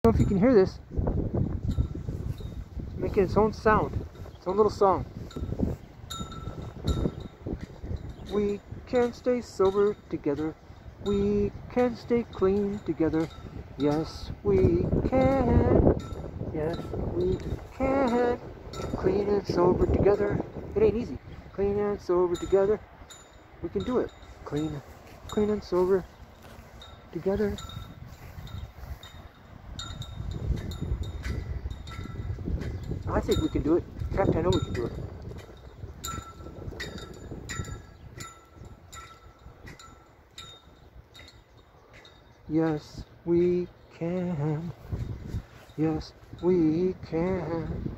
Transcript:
know if you can hear this. It's making its own sound, its own little song. We can stay sober together. We can stay clean together. Yes, we can. Yes, we can. Clean and sober together. It ain't easy. Clean and sober together. We can do it. Clean and sober together. I think we can do it. In fact, I know we can do it. Yes, we can. Yes, we can.